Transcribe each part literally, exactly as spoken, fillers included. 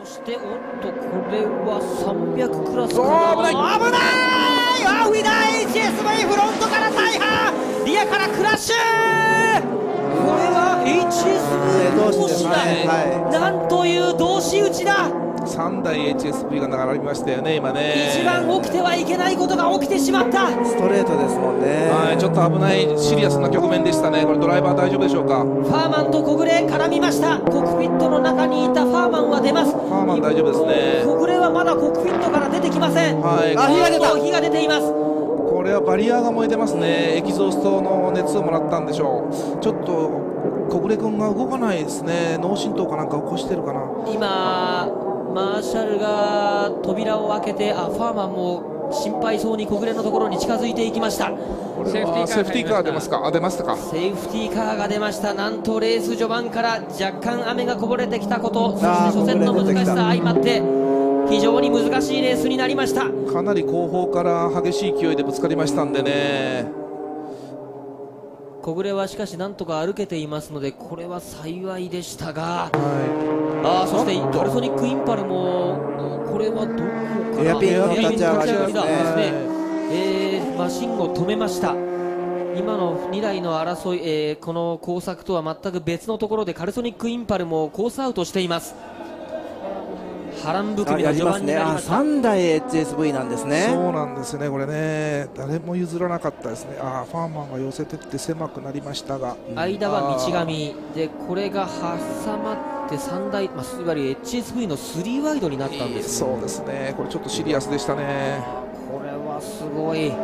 そしておっとこれはさんびゃくクラスから危ない危ないあウィナー エイチエスブイ フロントから大破リアからクラッシュこれは エイチエスブイ 同士だ、はい、なんという同士打ちださんだい エイチエスブイ が並びましたよね今ね一番起きてはいけないことが起きてしまったストレートですもんねはいちょっと危ないシリアスな局面でしたねこれドライバー大丈夫でしょうかファーマンと小暮絡みましたコックピットの中にいたファーマンは出ますファーマン大丈夫ですね小暮はまだコックピットから出てきませんはいあ火が出た火が出ていますこれはバリアが燃えてますねエキゾーストの熱をもらったんでしょうちょっと小暮君が動かないですね脳震盪かなんか起こしてるかな今マーシャルが扉を開けてあファーマンも心配そうに小暮のところに近づいていきましたこれはセーフティーカー出ますかあ出ましたかセーフティーカーが出ましたなんとレース序盤から若干雨がこぼれてきたことそして初戦の難しさ相まって非常に難しいレースになりましたかなり後方から激しい勢いでぶつかりましたんでね小暮はしかしなんとか歩けていますのでこれは幸いでしたが、 はい、 あそしてカルソニックインパルもこれはどこからエアピンの立ち上がりですね、 はいえー、マシンを止めました今のにだいの争い、えー、この工作とは全く別のところでカルソニックインパルもコースアウトしています波乱含みの序盤になりました。 さんだい エイチエスブイ なんですね。 そうなんですね、これね、誰も譲らなかったですね。あファーマンが寄せてって狭くなりましたが、 間は道上で、これが挟まってさんだい、まあ、いわゆる エイチエスブイ のスリーワイドになったんです、 そうですね、これちょっとシリアスでしたね。 これはすごい。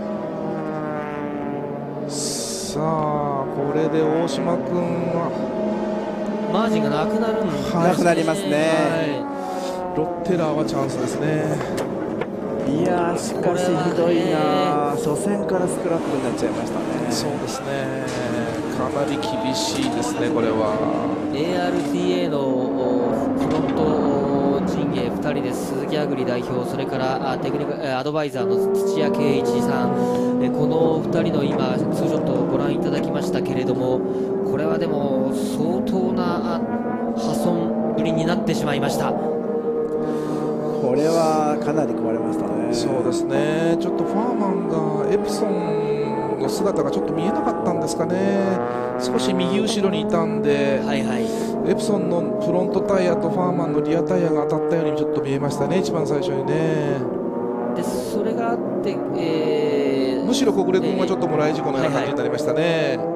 さあ、これで大島君はマージンがなくなるんです、 ね、なくなりますね、 はいロッテラーはチャンスですね。 いやしかしひどいな、初戦からスクラップになっちゃいましたね。 そうですね、かなり厳しいですね、これは。 エーアールティーエー のフロント陣営ふたりです。鈴木亜久里代表、それからテクニカルアドバイザーの土屋圭一さん、このふたりの今ツーショットをご覧いただきましたけれども、これはでも相当な破損ぶりになってしまいました。 これはかなり壊れましたね。 そうですね、ちょっとファーマンがエプソンの姿がちょっと見えなかったんですかね。少し右後ろにいたんで、はいはい、エプソンのフロントタイヤとファーマンのリアタイヤが当たったようにちょっと見えましたね、一番最初にね。 でそれがあって、えー、 むしろ小暮君はちょっともらい事故のような感じになりましたね。 はいはい、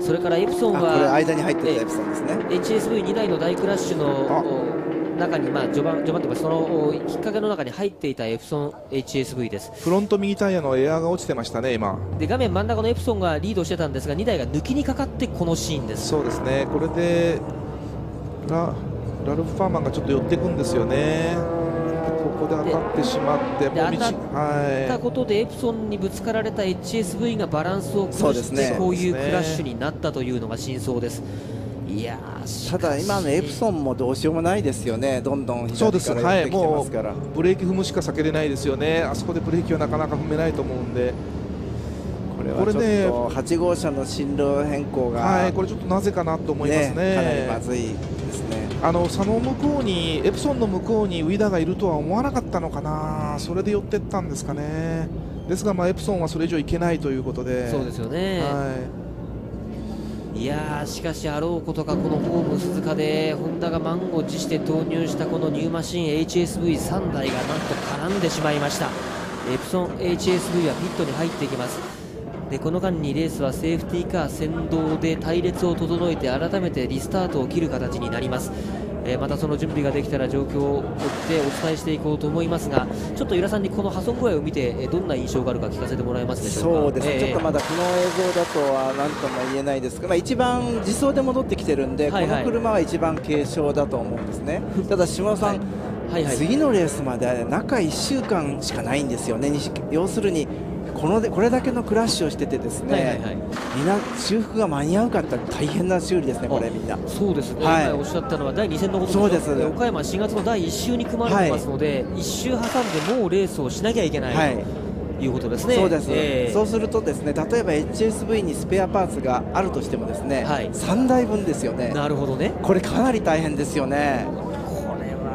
それからエプソンはこれ間に入ってたエプソンですね。 エイチエスブイに 台の大クラッシュの中に、まあ、序盤、序盤というかそのきっかけの中に入っていたエプソン エイチエスブイ です。 フロント右タイヤのエアーが落ちてましたね、今。 で画面真ん中のエプソンがリードしてたんですが、にだいが抜きにかかってこのシーンです。 そうですね、これで ラ, ラルフ・ファーマンがちょっと寄っていくんですよね。ここで当たってしまって、 で当たったことでエプソンにぶつかられた エイチエスブイ がバランスを崩して、こういうクラッシュになったというのが真相です。いやただ今のエプソンもどうしようもないですよね、どんどん左から寄ってきてますから、 はい、もうブレーキ踏むしか避けれないですよね。あそこでブレーキはなかなか踏めないと思うんで、 これはちょっとはち号車の進路変更が、 はい、これちょっとなぜかなと思いますね。 ね、かなりまずいですね。 あの佐野向こうにエプソンの向こうにウィダがいるとは思わなかったのかな、それで寄っていったんですかね。ですが、まあ、エプソンはそれ以上いけないということで、 そうですよね。はいいやーしかしあろうことかこのホーム鈴鹿でホンダが満を持して投入したこのニューマシン エイチエスブイさん 台がなんと絡んでしまいました。エプソン エイチエスブイ はピットに入っていきます。でこの間にレースはセーフティーカー先導で隊列を整えて改めてリスタートを切る形になります。えー、またその準備ができたら状況を追ってお伝えしていこうと思いますが、ちょっと由良さんにこの破損具合を見てどんな印象があるか聞かせてもらえますでしょうか。 そうですね、えー、ちょっとまだこの映像だとは何とも言えないですが、まあ、一番自走で戻ってきてるんで、はいはい、この車は一番軽傷だと思うんですね。ただ下さん、はいはいはい、次のレースまで中いっしゅうかんしかないんですよね。要するにこのでこれだけのクラッシュをしててですね、はいはいはい、みんな修復が間に合うかって大変な修理ですね、これみんな。 そうですね、 はい、 今おっしゃったのはだいに戦のことです。そうです。岡山しがつのだいいっ週に組まれてますので、はい、いっ週挟んでもうレースをしなきゃいけない、はい、ということですね。 そうです、 えー、 そうするとですね、例えば エイチエスブイ にスペアパーツがあるとしてもですね、はい、さんだいぶんですよね。 なるほどね。 これかなり大変ですよね。 これ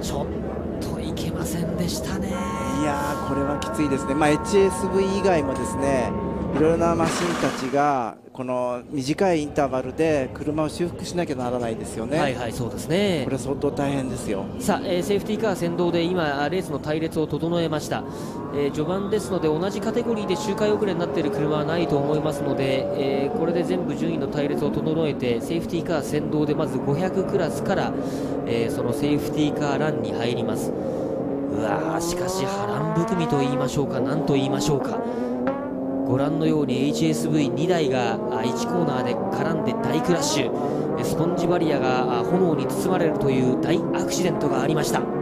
ちょっといけませんでしたね。 いやー、これはきついですね。まあ、エイチエスブイ 以外もですね、いろいろなマシンたちがこの短いインターバルで車を修復しなきゃならないですよね。 はいはい、そうですね。 これ相当大変ですよ。 さあ、えー、セーフティーカー先導で今レースの隊列を整えました。えー、序盤ですので同じカテゴリーで周回遅れになっている車はないと思いますので、えー、これで全部順位の隊列を整えてセーフティーカー先導でまずごひゃくクラスから、えー、そのセーフティーカーランに入ります。うわー、しかし波乱含みと言いましょうか、なんと言いましょうか。ご覧のように エイチエスブイに 台がいちコーナーで絡んで大クラッシュ、スポンジバリアが炎に包まれるという大アクシデントがありました。